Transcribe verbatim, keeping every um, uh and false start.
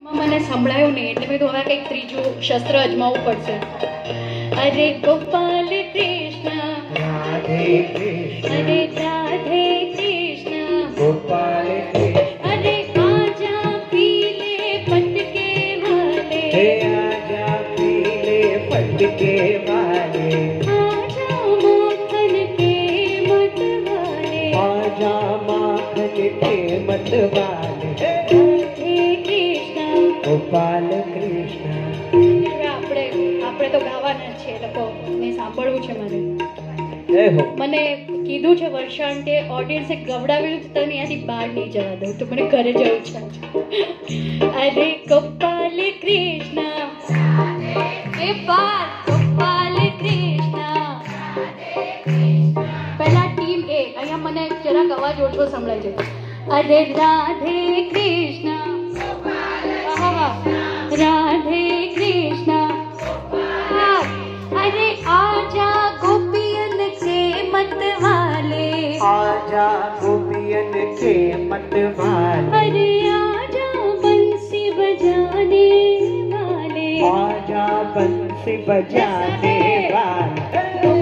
મને સંભળાયું નહીં એટલે મેં તો હવે કંઈક ત્રીજું શસ્ત્ર અજમાવવું પડશે. અરે ગોપાલ કૃષ્ણ રાધે કૃષ્ણ અરે રાધે કૃષ્ણ ગોપાલ કૃષ્ણ અરે આજા પીલે પટકે વાલે હે આજા પીલે પટકે વાલે આજા માખન કે મત વાલે आजा माखन के मत वाले રાધે કૃષ્ણ. गोपाल कृष्ण હવે આપણે આપણે તો ગાવાના જ છે લોકો ને સાંભળવું છે મારે. जय हो મને કીધું છે વર્ષાણ કે ઓડિયન્સે ગવડાવેલું તો તને ત્યાંથી બહાર નહીં જવા દઉં તો મને ઘરે જવું છે. અરે ગોપાલ કૃષ્ણ એ બાર ગોપાલ કૃષ્ણ. પહેલા ટીમ એ અહીંયા મને જરાક અવાજ ઓછો સંભળાય છે. અરે રાધે કૃષ્ણ વાહ વાહ રાધે કૃષ્ણ. अरे आजा गोपियन के मत वाले आजा गोपियन के मत वाले अरे आजा बंसी बजाने वाले आजा बंसी बजाने वाले